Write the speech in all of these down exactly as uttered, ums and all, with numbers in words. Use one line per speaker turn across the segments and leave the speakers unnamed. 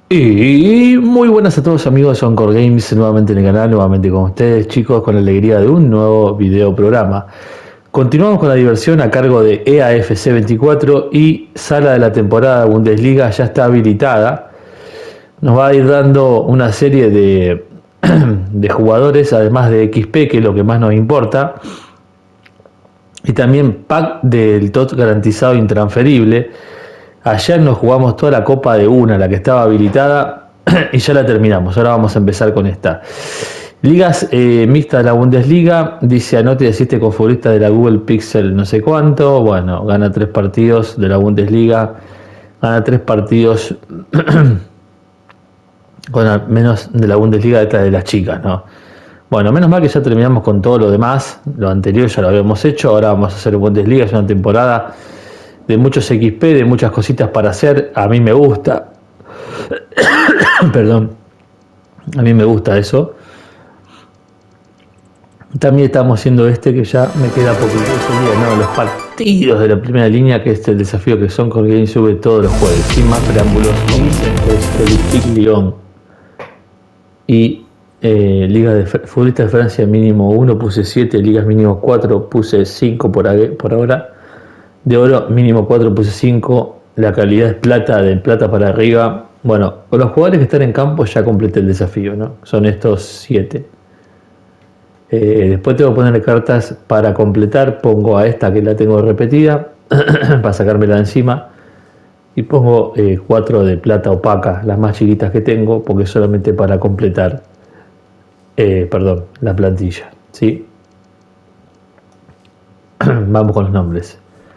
Y muy buenas a todos amigos de Soundcore Games, nuevamente en el canal, nuevamente con ustedes chicos, con la alegría de un nuevo video programa. Continuamos con la diversión a cargo de E A F C veinticuatro y sala de la temporada de Bundesliga ya está habilitada. Nos va a ir dando una serie de, de jugadores, además de X P, que es lo que más nos importa. Y también pack del T O T garantizado intransferible. Ayer nos jugamos toda la copa de una, la que estaba habilitada, y ya la terminamos. Ahora vamos a empezar con esta. Ligas eh, mixtas de la Bundesliga. Dice anote y asiste con futbolista de la Google Pixel no sé cuánto. Bueno, gana tres partidos de la Bundesliga. Gana tres partidos con al menos de la Bundesliga de, de las chicas, ¿no? Bueno, menos mal que ya terminamos con todo lo demás. Lo anterior ya lo habíamos hecho. Ahora vamos a hacer Bundesliga. Es una temporada de muchos X P, de muchas cositas para hacer. A mí me gusta. Perdón. A mí me gusta eso. También estamos haciendo este que ya me queda poquito. No, los partidos de la primera línea, que es el desafío que Soundcore Games sube todos los jueves. Sin más preámbulos, es el Big León. Y eh, Liga de Futbolistas de Francia mínimo uno, puse siete. Ligas mínimo cuatro, puse cinco por, por ahora. De oro mínimo cuatro, puse cinco. La calidad es plata, de plata para arriba. Bueno, con los jugadores que están en campo ya completé el desafío, ¿no? Son estos siete. Eh, después tengo que poner cartas para completar. Pongo a esta que la tengo repetida para sacármela de encima. Y pongo eh, cuatro de plata opaca, las más chiquitas que tengo, porque es solamente para completar eh, perdón, la plantilla, ¿sí? Vamos con los nombres.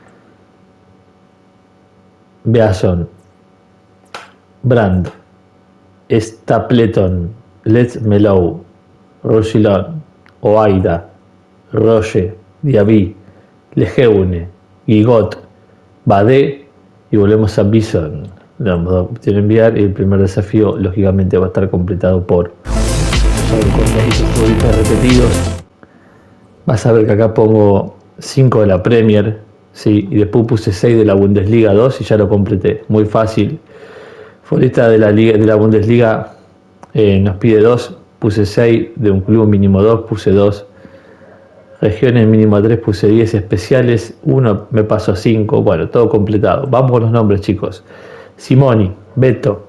Beason, Brand, Stapleton, Let's Mellow, Roussillon, Oaida, Roche, Diaby, Lejeune, Gigot, Badé y volvemos a Bison. Le vamos a opción enviar y el primer desafío lógicamente va a estar completado por futbolistas repetidos. Vas a ver que acá pongo cinco de la Premier, sí, y después puse seis de la Bundesliga dos y ya lo completé. Muy fácil. Futbolista de la Liga de la Bundesliga eh, nos pide dos, puse seis, de un club mínimo dos, puse dos. Regiones mínimo tres, puse diez. Especiales uno, me pasó cinco. Bueno, todo completado. Vamos con los nombres, chicos. Simoni, Beto,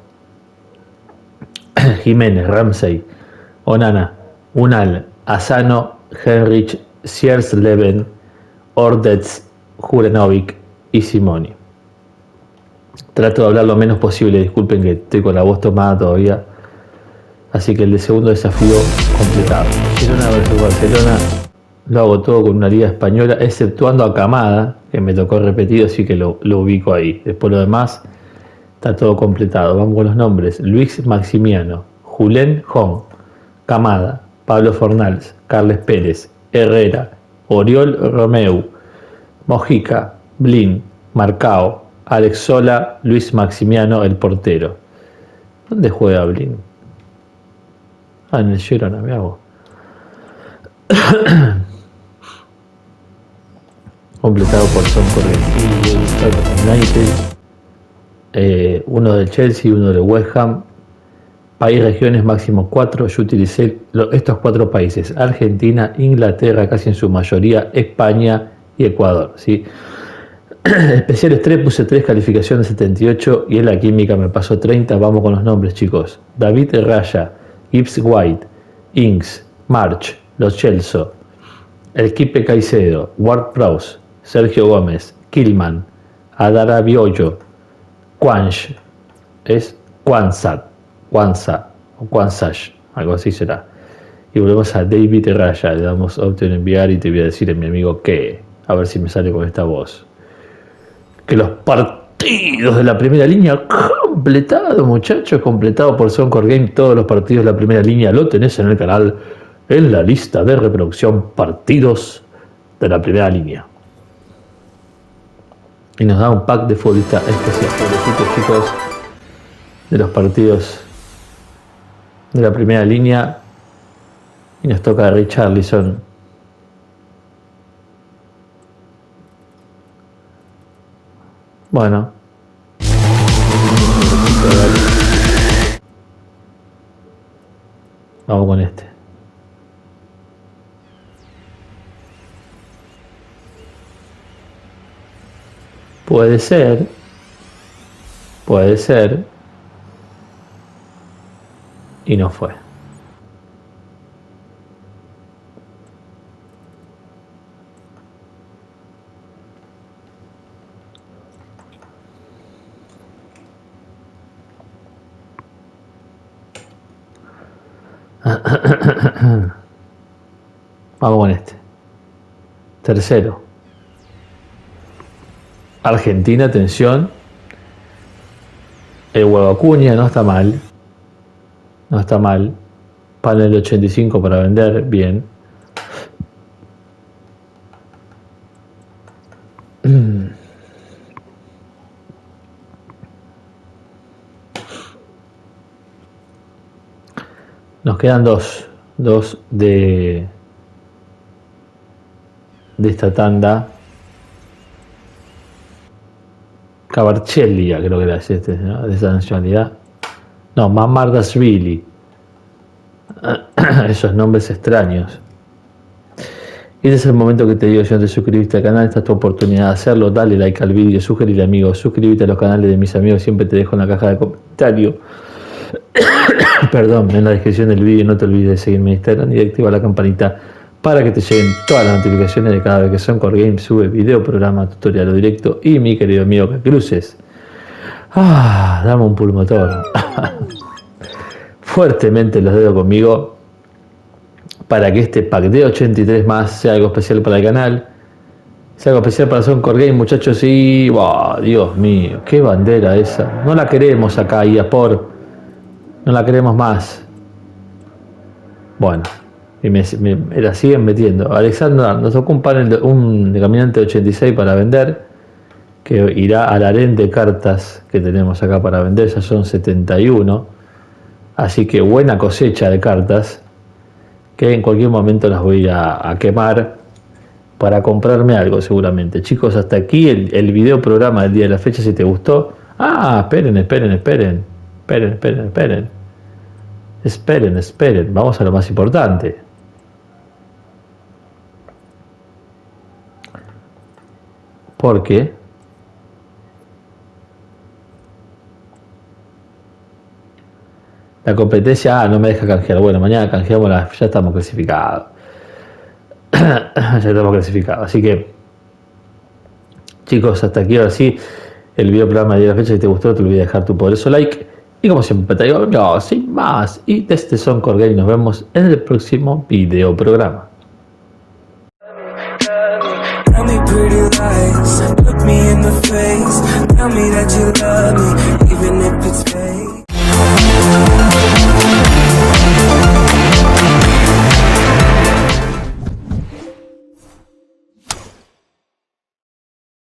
Jiménez, Ramsey, Onana, Unal, Asano, Henrich, Siersleben, Ordetz, Juranovic y Simoni. Trato de hablar lo menos posible, disculpen que estoy con la voz tomada todavía. Así que el de segundo desafío completado. Girona versus Barcelona. Lo hago todo con una liga española, exceptuando a Camada, que me tocó repetido, así que lo, lo ubico ahí. Después lo demás está todo completado. Vamos con los nombres. Luis Maximiano, Julen Hong, Camada, Pablo Fornals, Carles Pérez, Herrera, Oriol Romeu, Mojica, Blin, Marcao, Alex Sola, Luis Maximiano, el portero. ¿Dónde juega Blin? Ah, en el Girona, me hago. Completado por Soundcore United, eh, uno del Chelsea, uno del West Ham. País, regiones, máximo cuatro. Yo utilicé lo, estos cuatro países: Argentina, Inglaterra, casi en su mayoría, España y Ecuador, ¿sí? Especiales tres, puse tres, calificación de setenta y ocho y en la química me pasó treinta. Vamos con los nombres, chicos. David Raya, Gibbs White, Inks, March, Los Chelsea, El Kipe Caicedo, Ward Prowse, Sergio Gómez, Killman, Adara Biollo, Quanch, es Quansat, Quansa o Quansash, algo así será. Y volvemos a David Raya, le damos opción enviar y te voy a decir a mi amigo que, a ver si me sale con esta voz, que los partidos de la primera línea completado, muchachos, completado por Soundcore Games. Todos los partidos de la primera línea lo tenés en el canal, en la lista de reproducción, partidos de la primera línea. Y nos da un pack de futbolista especial, pobrecitos chicos, de los partidos de la primera línea. Y nos toca Richarlison. Bueno, Vamos con este. Puede ser. Puede ser. Y no fue. Vamos con este. Tercero. Argentina, atención. El huevo Acuña no está mal. No está mal. Panel de ochenta y cinco para vender. Bien. Nos quedan dos. Dos de... de esta tanda. Cabarcellia, creo que era este, ¿no? De esa nacionalidad. No, Mamardashvili. Esos nombres extraños. Y este es el momento que te digo, si no te suscribiste al canal, esta es tu oportunidad de hacerlo. Dale like al vídeo, sugerirle amigos, suscríbete a los canales de mis amigos, siempre te dejo en la caja de comentarios. Perdón, en la descripción del vídeo. No te olvides de seguirme en Instagram y de activar la campanita para que te lleguen todas las notificaciones de cada vez que Soncor Games sube video, programa, tutorial o directo. Y mi querido amigo que cruces. Ah, dame un pulmotor. Fuertemente los dedos conmigo para que este pack de ochenta y tres más sea algo especial para el canal, sea algo especial para Soncor Games, muchachos. Y oh, Dios mío, qué bandera esa. No la queremos acá, I A por. No la queremos más. Bueno, y me, me, me la siguen metiendo. Alexandra, nos tocó un panel de, un de caminante de ochenta y seis para vender, que irá al harén de cartas que tenemos acá para vender. Ya son setenta y uno. Así que buena cosecha de cartas, que en cualquier momento las voy a, a quemar para comprarme algo seguramente. Chicos, hasta aquí el, el video programa del día de la fecha. Si te gustó... Ah, esperen, esperen, esperen. Esperen, esperen, esperen. Esperen, esperen. Vamos a lo más importante. Porque... la competencia, ah, no me deja canjear. Bueno, mañana canjeamos, la, ya estamos clasificados. Ya estamos clasificados. Así que, chicos, hasta aquí ahora sí el video programa de la fecha. Si te gustó, no te olvides de dejar tu poderoso like. Y como siempre te digo, no, sin más. Y desde Soncor Games nos vemos en el próximo video programa. Tell me pretty lies, look me in the face, tell me that you love me, even if it's